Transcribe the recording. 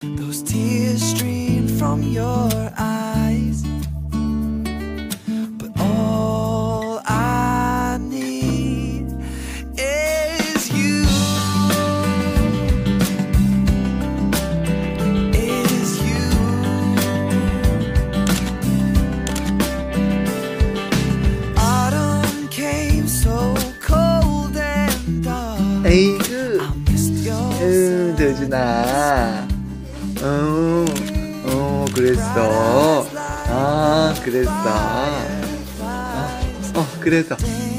Those tears stream from your eyes, but all I need is you. Is you. Autumn came so cold and dark. 에이그, I missed your 도준아. 그랬어. 그랬어. 그래서